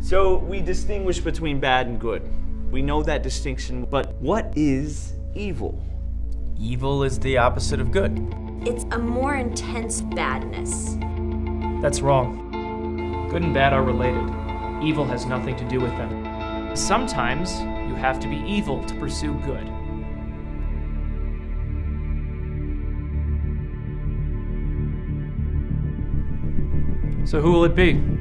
So we distinguish between bad and good. We know that distinction, but what is evil? Evil is the opposite of good. It's a more intense badness. That's wrong. Good and bad are related. Evil has nothing to do with them. Sometimes you have to be evil to pursue good. So who will it be?